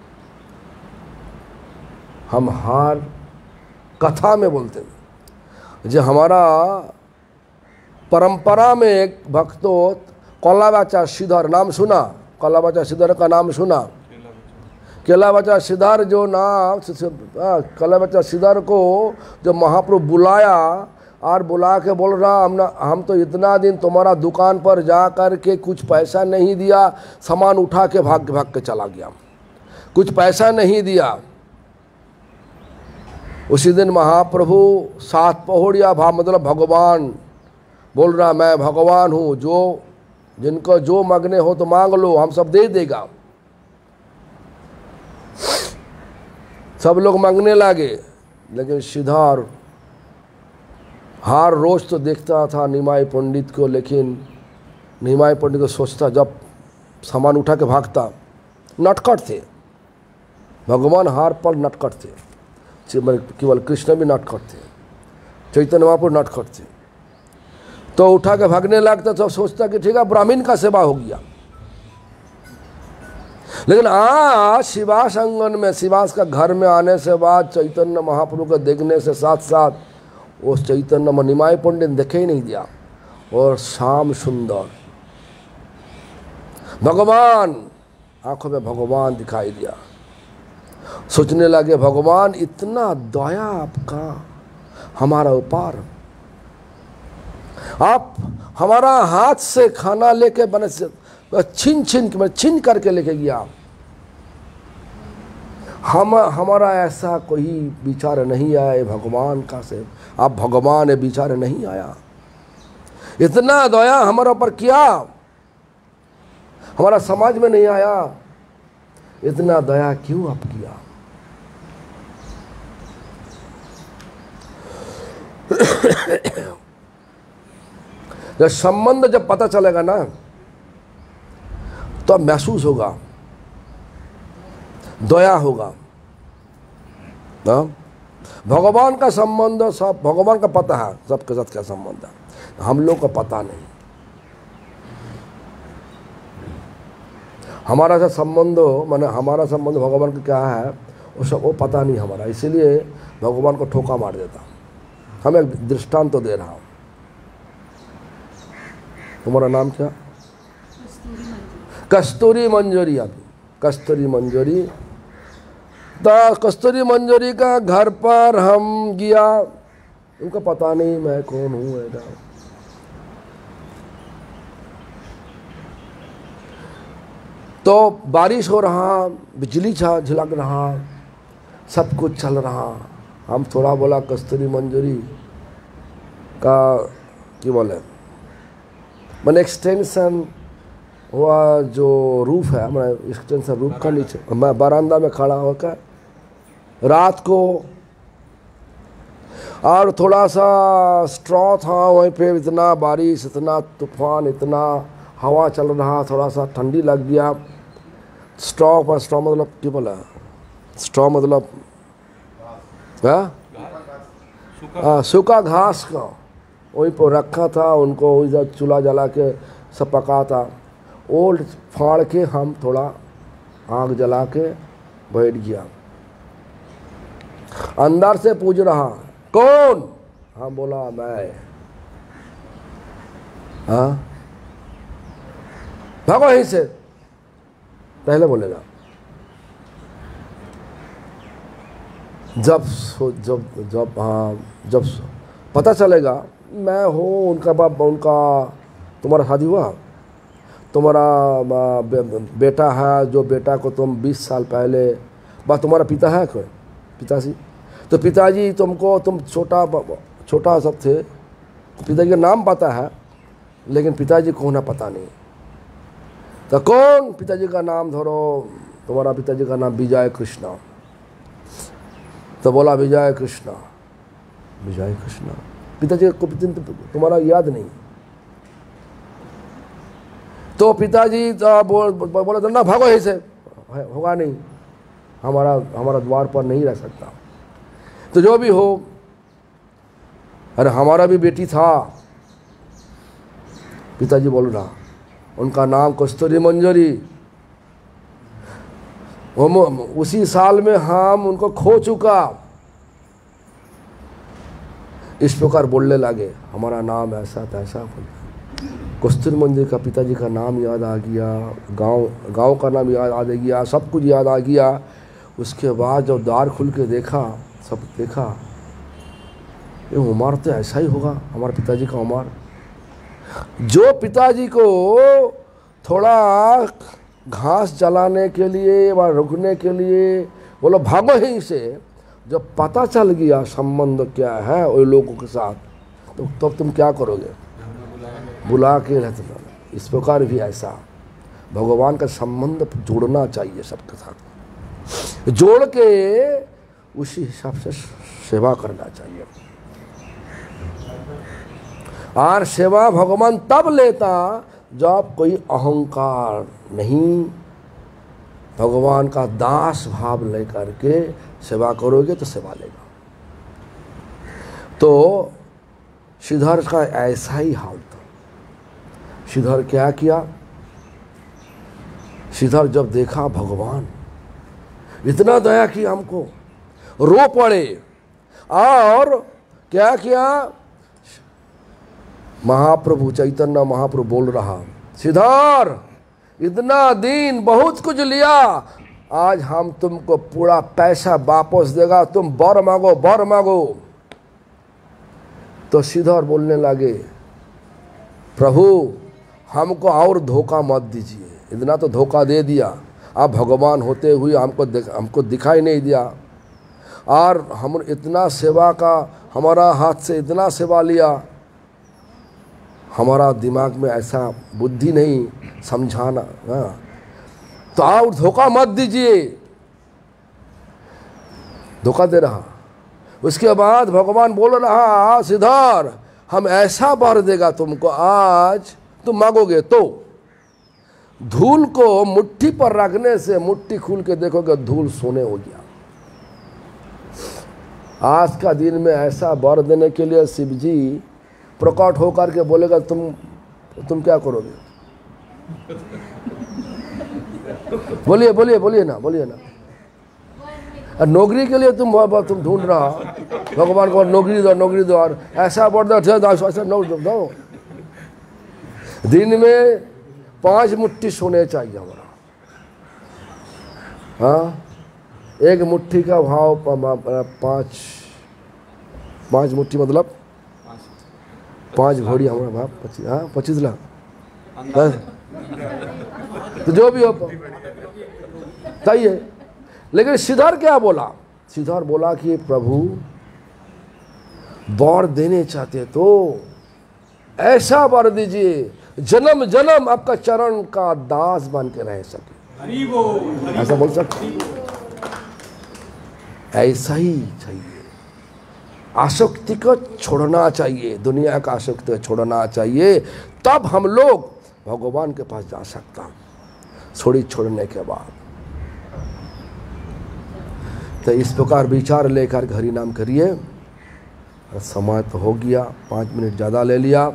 हम हर कथा में बोलते हैं, जो हमारा परंपरा में एक भक्त कलाबाचा श्रीधर नाम सुना, कलाबाचा श्रीधर का नाम सुना, कलाबाचा श्रीधर जो नाम कलाबाचा श्रीधर को जो महाप्रभु बुलाया और बुला के बोल रहा हम ना हम तो इतना दिन तुम्हारा दुकान पर जा कर के कुछ पैसा नहीं दिया, सामान उठा के भाग भाग के चला गया, कुछ पैसा नहीं दिया। उसी दिन महाप्रभु सात पहुड़िया भाव मतलब भगवान बोल रहा मैं भगवान हूँ, जो जिनको जो मांगने हो तो मांग लो, हम सब दे देगा। सब लोग मांगने लगे, लेकिन श्रीधर हर रोज तो देखता था निमाई पंडित को, लेकिन निमाई पंडित को सोचता जब सामान उठा के भागता। नटखट थे भगवान, हर पल नटखट थे, केवल कृष्ण भी नटखट थे, चैतन्य महाप्रभु नटखट थे। तो उठा के भागने लगता, तो सोचता कि ठीक है ब्राह्मण का सेवा हो गया। लेकिन आज शिवास आंगन में, शिवास का घर में आने से बाद चैतन्य महाप्रभु को देखने से साथ साथ उस चैतन्य में निमाई पंडित देखे ही नहीं दिया। और श्याम सुंदर भगवान, आंखों में भगवान दिखाई दिया। सोचने लगे भगवान इतना दया आपका हमारा ऊपर, आप हमारा हाथ से खाना लेके बने छीन छीन के छीन करके लेके गया, हम हमारा ऐसा कोई विचार नहीं आया भगवान का से, आप भगवान है विचार नहीं आया। इतना दया हमारे ऊपर किया, हमारा समाज में नहीं आया, इतना दया क्यों आप किया। जब संबंध जब पता चलेगा ना तो महसूस होगा, दया होगा ना। भगवान का संबंध सब भगवान का पता है, सबके साथ क्या संबंध है, हम लोग का पता नहीं। हमारा सा संबंध माने हमारा संबंध भगवान का क्या है वो सब वो पता नहीं हमारा, इसीलिए भगवान को ठोका मार देता। हम एक दृष्टांत तो दे रहा हूँ। तुम्हारा नाम क्या? कस्तूरी मंजरी। अभी कस्तूरी मंजरी, तो कस्तूरी मंजरी का घर पर हम गया, उनका पता नहीं मैं कौन हूँ। ऐसा तो बारिश हो रहा, बिजली झलक रहा, सब कुछ चल रहा। हम थोड़ा बोला कस्तूरी मंजरी का क्या बोले मैंने एक्सटेंशन हुआ जो रूफ है, मैं एक्सटेंशन रूफ का नीचे मैं बरामदा में खड़ा होकर रात को, और थोड़ा सा स्ट्रॉ था वहीं पे, इतना बारिश, इतना तूफान, इतना हवा चल रहा, थोड़ा सा ठंडी लग गया। स्ट्रॉ पर स्ट्रॉ मतलब क्या बोला, स्ट्रॉ मतलब हाँ सूखा घास का वहीं पर रखा था, उनको इधर चूल्हा जला के सब पका था। ओल्ड फाड़ के हम थोड़ा आग जला के बैठ गया। अंदर से पूछ रहा कौन, हम बोला मैं। हाँ भागो यहीं से, पहले बोलेगा। जब जब जब हाँ जब पता चलेगा मैं हूँ उनका बाप, उनका तुम्हारा शादी हुआ, तुम्हारा बे, बेटा है, जो बेटा को तुम बीस साल पहले, बस तुम्हारा पिता है कोई पिताजी, तो पिताजी तुमको, तुम छोटा छोटा सब थे, पिताजी का नाम पता है लेकिन पिताजी कौन है पता नहीं। तो कौन, पिताजी का नाम धरो तुम्हारा पिताजी का नाम विजय कृष्णा। तो बोला विजय कृष्णा, विजय कृष्णा, पिताजी को तुम्हारा याद नहीं। तो पिताजी बोले ना भागो यहीं से, होगा नहीं, हमारा हमारा द्वार पर नहीं रह सकता। तो जो भी हो, अरे हमारा भी बेटी था, पिताजी बोल रहा, उनका नाम कस्तूरी मंजरी, हम उसी साल में हम उनको खो चुका। इस प्रकार बोलने लगे, हमारा नाम ऐसा तैसा। कस्तूरी मंजरी का पिताजी का नाम याद आ गया, गांव गांव का नाम याद आ गया, सब कुछ याद आ गया। उसके बाद जब द्वार खुल के देखा, सब देखा, ये उमर तो ऐसा ही होगा, हमारे पिताजी का उमर। जो पिताजी को थोड़ा घास जलाने के लिए व रुकने के लिए बोलो भागो यहीं से, जब पता चल गया संबंध क्या है उन लोगों के साथ, तो तब तो तुम क्या करोगे? बुला के रहते। इस प्रकार भी ऐसा भगवान का संबंध जोड़ना चाहिए सबके साथ, जोड़ के उसी हिसाब से सेवा करना चाहिए। और सेवा भगवान तब लेता जब कोई अहंकार नहीं, भगवान का दास भाव लेकर के सेवा करोगे तो सेवा लेगा। तो श्रीधर का ऐसा ही हाल था। श्रीधर क्या किया? श्रीधर जब देखा भगवान इतना दया किया हमको, रो पड़े। और क्या किया? महाप्रभु चैतन्य महाप्रभु बोल रहा, श्रीधर इतना दिन बहुत कुछ लिया, आज हम तुमको पूरा पैसा वापस देगा, तुम बर मांगो बर मांगो। तो श्रीधर बोलने लगे, प्रभु हमको और धोखा मत दीजिए, इतना तो धोखा दे दिया, आप भगवान होते हुए हमको हमको दिखाई नहीं दिया, और हम इतना सेवा का हमारा हाथ से इतना सेवा लिया, हमारा दिमाग में ऐसा बुद्धि नहीं समझाना, हाँ तो और धोखा मत दीजिए। धोखा दे रहा। उसके बाद भगवान बोल रहा, श्रीधर हम ऐसा वर देगा तुमको, आज तुम मांगोगे तो धूल को मुट्ठी पर रखने से मुट्ठी खोल के देखोगे धूल सोने हो गया। आज का दिन में ऐसा वर देने के लिए शिव जी प्रकट होकर के बोलेगा, तुम तुम क्या करोगे? बोलिए बोलिए बोलिए ना, बोलिए ना। और नौकरी के लिए तुम तुम ढूंढ रहा, भगवान को नौकरी दो नौकरी दो, और ऐसा वर दो ऐसा नौकरी दो। दिन में पांच मुट्ठी सोने चाहिए हमारा। हाँ, एक मुट्ठी का भाव पांच पांच मुट्ठी मतलब पांच घोड़ी हमारा भाव पच्चीस, हाँ पच्चीस लाख। तो जो भी हो सही है। लेकिन श्रीधर क्या बोला? श्रीधर बोला कि प्रभु वर देने चाहते तो ऐसा वर दीजिए, जन्म जन्म आपका चरण का दास बन के रह सके। ऐसा बोल सकते? ऐसा ही चाहिए। आसक्ति को छोड़ना चाहिए, दुनिया का आसक्ति छोड़ना चाहिए, तब हम लोग भगवान के पास जा सकता। छोड़ी छोड़ने के बाद तो इस प्रकार विचार लेकर हरि नाम करिए। समय तो हो गया, पाँच मिनट ज़्यादा ले लिया।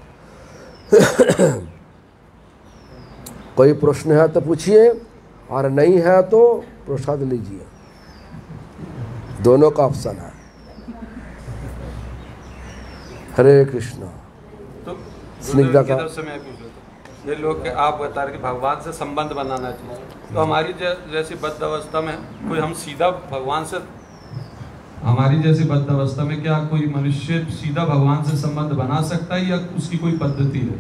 कोई प्रश्न है तो पूछिए, और नहीं है तो प्रसाद लीजिए, दोनों का ऑप्शन है। हरे कृष्णा। तो स्निग्धा का ये लोग के आप बता रहे कि भगवान से संबंध बनाना चाहिए, तो हमारी जैसी बद्ध अवस्था में कोई हम सीधा भगवान से, हमारी जैसी बद्ध अवस्था में क्या कोई मनुष्य सीधा भगवान से संबंध बना सकता है या उसकी कोई पद्धति है?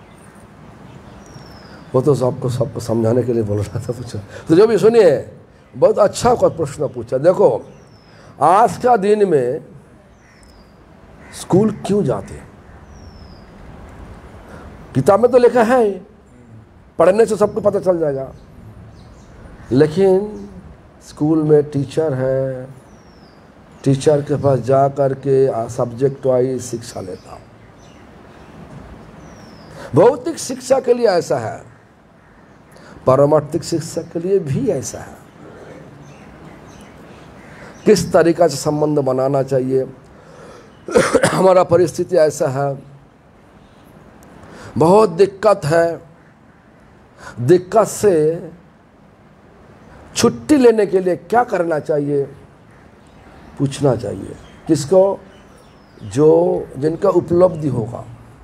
वो तो सबको सबको समझाने के लिए बोल रहा था पूछा। तो जो भी सुनिए, बहुत अच्छा प्रश्न पूछा। देखो आज का दिन में स्कूल क्यों जाते हैं? किताब में तो लिखा है, पढ़ने से सबको पता चल जाएगा। लेकिन स्कूल में टीचर है, टीचर के पास जा कर के सब्जेक्ट वाइज शिक्षा लेता हूँ। भौतिक शिक्षा के लिए ऐसा है, पारमार्थिक शिक्षा के लिए भी ऐसा है। किस तरीका से संबंध बनाना चाहिए। हमारा परिस्थिति ऐसा है, बहुत दिक्कत है, दिक्कत से छुट्टी लेने के लिए क्या करना चाहिए, पूछना चाहिए। किसको? जो जिनका उपलब्धि होगा,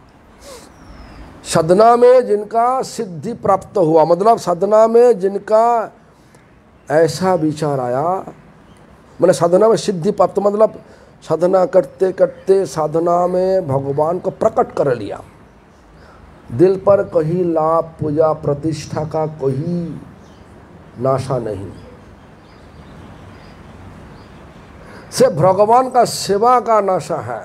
साधना में जिनका सिद्धि प्राप्त हुआ, मतलब साधना में जिनका ऐसा विचार आया, मैंने साधना में सिद्धि प्राप्त मतलब साधना करते करते साधना में भगवान को प्रकट कर लिया। दिल पर कहीं लाभ पूजा प्रतिष्ठा का कोई नाशा नहीं, सिर्फ भगवान का सेवा का नाशा है।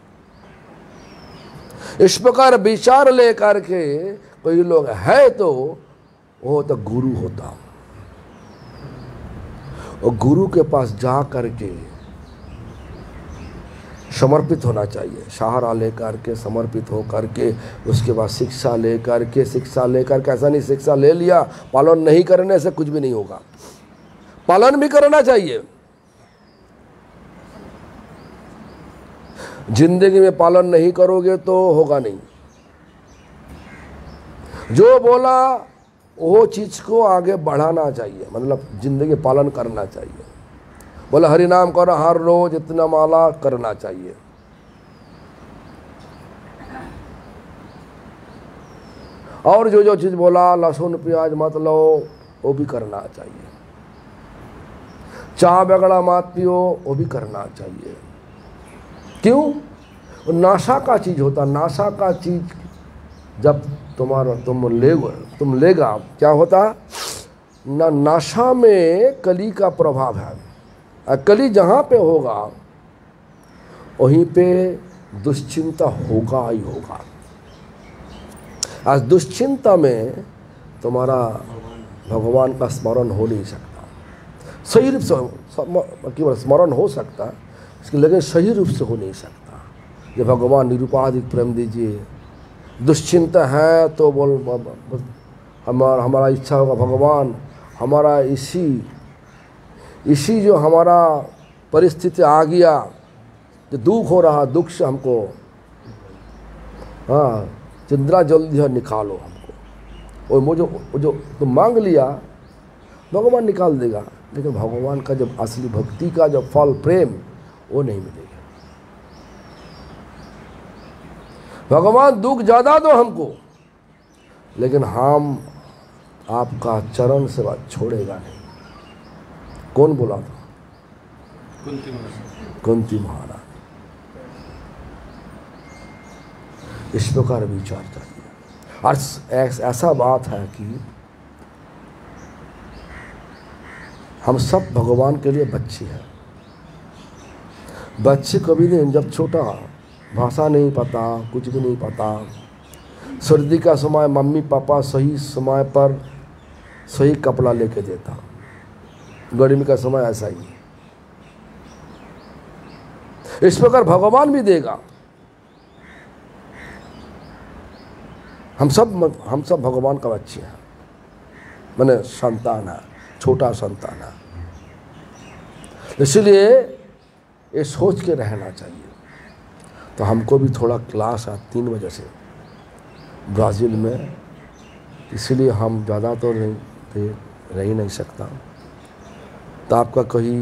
इस प्रकार विचार लेकर के कोई लोग है तो वो तो गुरु होता, और गुरु के पास जा करके समर्पित होना चाहिए। सहारा लेकर के समर्पित हो करके उसके बाद शिक्षा लेकर के शिक्षा लेकर के ऐसा नहीं शिक्षा ले लिया, पालन नहीं करने से कुछ भी नहीं होगा। पालन भी करना चाहिए। जिंदगी में पालन नहीं करोगे तो होगा नहीं। जो बोला वो चीज को आगे बढ़ाना चाहिए, मतलब जिंदगी पालन करना चाहिए। बोला हरि नाम करो, हर रोज इतना माला करना चाहिए। और जो जो चीज बोला, लहसुन प्याज मत लो, वो भी करना चाहिए। चाय बगड़ा मत पियो, वो भी करना चाहिए। क्यों? वो नाशा का चीज होता। नाशा का चीज जब तुम्हारा तुम ले तुम लेगा क्या होता ना, नाशा में कली का प्रभाव है। कली जहाँ पे होगा वहीं पे दुश्चिंता होगा ही होगा। आज दुश्चिंता में तुम्हारा भगवान का स्मरण हो नहीं सकता। सही रूप से केवल स्मरण हो सकता है, लेकिन सही रूप से हो नहीं सकता। ये भगवान निरुपाधिक प्रेम दीजिए। दुश्चिंता है तो बोल हमारा हमारा इच्छा होगा भगवान हमारा इसी इसी जो हमारा परिस्थिति आ गया, जो दुख हो रहा, दुख से हमको हाँ चिंद्रा जल्दी निकालो हमको। और वो जो वो जो तुम मांग लिया भगवान निकाल देगा, लेकिन भगवान का जब असली भक्ति का जो फल प्रेम वो नहीं मिलेगा। भगवान दुख ज़्यादा दो हमको, लेकिन हम आपका चरण सेवा छोड़ेगा नहीं। कौन बोला था? कुंती महाराज। कुंती महाराज। इस प्रकार विचार चाहिए। और ऐसा बात है कि हम सब भगवान के लिए बच्चे हैं। बच्चे कभी नहीं, जब छोटा भाषा नहीं पता, कुछ भी नहीं पता, सर्दी का समय मम्मी पापा सही समय पर सही कपड़ा लेके देता, गर्मी का समय ऐसा ही। इस प्रकार भगवान भी देगा। हम सब हम सब भगवान का बच्चे हैं, मैंने संतान है, छोटा संतान है। इसलिए ये सोच के रहना चाहिए। तो हमको भी थोड़ा क्लास है तीन बजे से ब्राज़ील में, इसलिए हम ज़्यादा तो नहीं रह ही नहीं सकता। तो आपका कहीं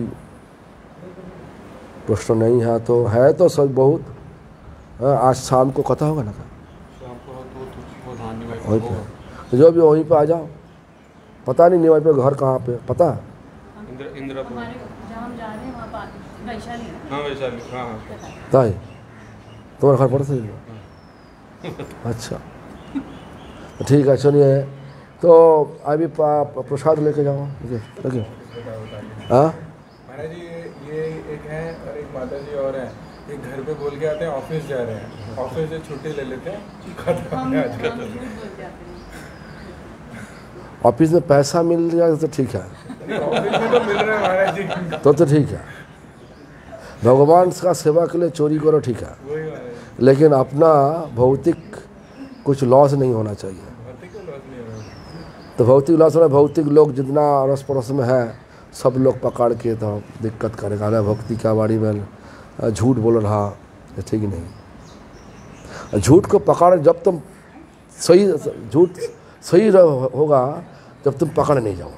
प्रश्न नहीं है तो है तो सब बहुत। आज शाम को कथा होगा ना, शाम को तो तो धान निवाई वहीं पे तो जो भी वहीं पे आ जाओ। पता नहीं निवाई पे घर कहाँ पे पता? इंद्र इंद्र हमारे जहाँ हम जा रहे हैं वहाँ पर वैशाली है। हाँ वैशाली हाँ हाँ ताई तुम्हारा घर पड़ता है? अच्छा तो ठीक है, सुनिए। तो अभी प्रसाद लेके जाओ। देखिए हाँ महाराज जी, ये एक है और एक माता जी और हैं। एक घर पे बोल के आते हैं ऑफिस जा रहे हैं, ऑफिस से छुट्टी ले लेते हैं, खत्म हम है आज का। हम झूठ बोल जाते हैं। ऑफिस में पैसा मिल जाए तो ठीक है। ऑफिस में तो मिल रहा है महाराज जी। तो तो ठीक है, भगवान का सेवा के लिए चोरी करो ठीक है, वही महाराज, लेकिन अपना भौतिक कुछ लॉस नहीं होना चाहिए। भौतिक को लॉस नहीं होगा। तो भौतिक लॉस होना, भौतिक लोग जितना अड़ोस पड़ोस में है सब लोग पकड़ के तो दिक्कत करेगा ना, भक्ति क्या बाड़ी में झूठ बोल रहा, ये ठीक नहीं। झूठ को पकड़, जब तुम सही, झूठ सही रह- होगा जब तुम पकड़ नहीं जाओ।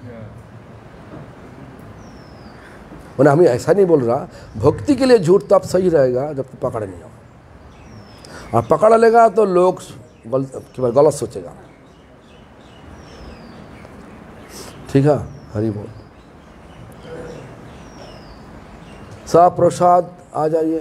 मैंने हमें ऐसा नहीं बोल रहा, भक्ति के लिए झूठ तब सही रहेगा जब तुम पकड़ नहीं जाओ, और पकड़ लेगा तो लोग गलत गलत सोचेगा। ठीक है, हरि बोल। सब प्रसाद आ जाइए।